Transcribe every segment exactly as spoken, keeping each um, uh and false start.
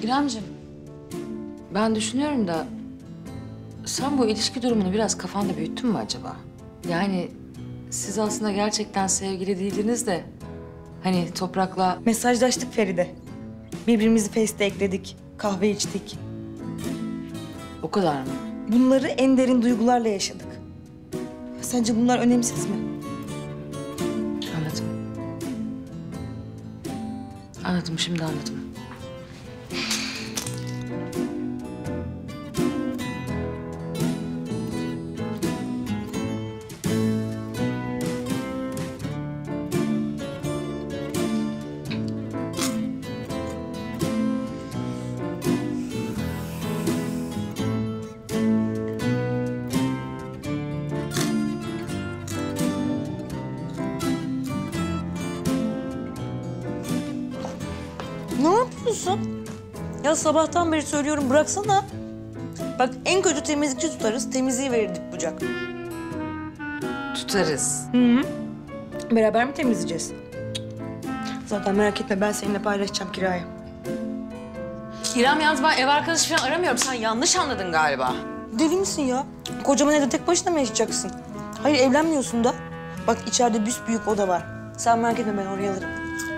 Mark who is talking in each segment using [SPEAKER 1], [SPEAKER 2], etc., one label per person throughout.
[SPEAKER 1] İremciğim, ben düşünüyorum da sen bu ilişki durumunu biraz kafanda büyüttün mü acaba? Yani siz aslında gerçekten sevgili değildiniz de hani Toprak'la...
[SPEAKER 2] Mesajlaştık Feride. Birbirimizi Face'te ekledik, kahve içtik.
[SPEAKER 1] O kadar mı?
[SPEAKER 2] Bunları en derin duygularla yaşadık. Sence bunlar önemsiz mi?
[SPEAKER 1] Anladım. Anladım, şimdi anladım.
[SPEAKER 2] Ne yapıyorsun? Ya sabahtan beri söylüyorum bıraksana. Bak en kötü temizlikçi tutarız, temizliği verirdik bucak.
[SPEAKER 1] Tutarız.
[SPEAKER 2] Hı hı. Beraber mi temizleyeceğiz? Zaten merak etme ben seninle paylaşacağım kirayı.
[SPEAKER 1] İrem yalnız ben ev arkadaşı falan aramıyorum. Sen yanlış anladın galiba.
[SPEAKER 2] Deli misin ya? Kocaman evde tek başına mı yaşayacaksın? Hayır evlenmiyorsun da. Bak içeride büyük oda var. Sen merak etme ben oraya alırım.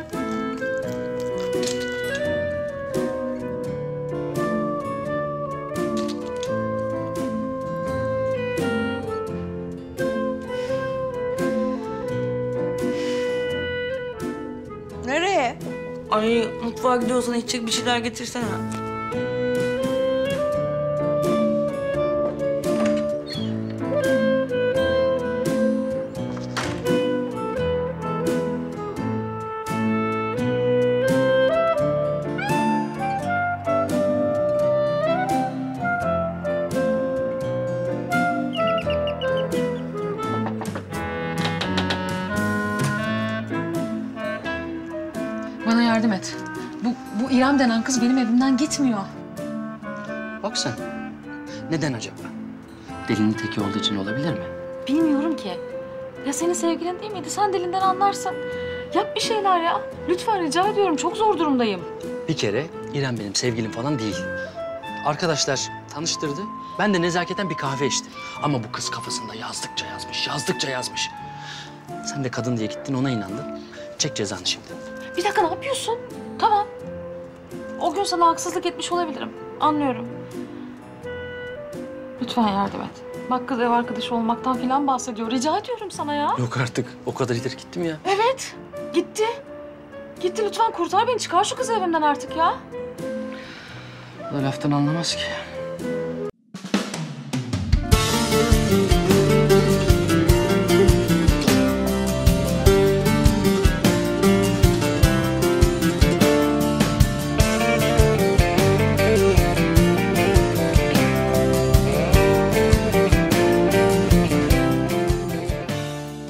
[SPEAKER 2] Nereye? Ay mutfağa gidiyorsan içecek bir şeyler getirsene.
[SPEAKER 1] Bana yardım et. Bu, bu İrem denen kız benim evimden gitmiyor.
[SPEAKER 3] Bak sen. Neden acaba? Delinin teki olduğu için olabilir mi?
[SPEAKER 1] Bilmiyorum ki. Ya senin sevgilin değil miydi? Sen dilinden anlarsın. Yap bir şeyler ya. Lütfen rica ediyorum. Çok zor durumdayım.
[SPEAKER 3] Bir kere İrem benim sevgilim falan değil. Arkadaşlar tanıştırdı. Ben de nezaketen bir kahve içtim. Ama bu kız kafasında yazdıkça yazmış, yazdıkça yazmış. Sen de kadın diye gittin, ona inandın. Çek cezanı şimdi.
[SPEAKER 1] Bir dakika ne yapıyorsun? Tamam. O gün sana haksızlık etmiş olabilirim. Anlıyorum. Lütfen yardım et. Bak kız ev arkadaşı olmaktan falan bahsediyor. Rica ediyorum sana ya.
[SPEAKER 3] Yok artık. O kadar ileri gittim ya.
[SPEAKER 1] Evet. Gitti. Gitti lütfen kurtar beni. Çıkar şu kızı evimden artık ya.
[SPEAKER 3] O da laftan anlamaz ki.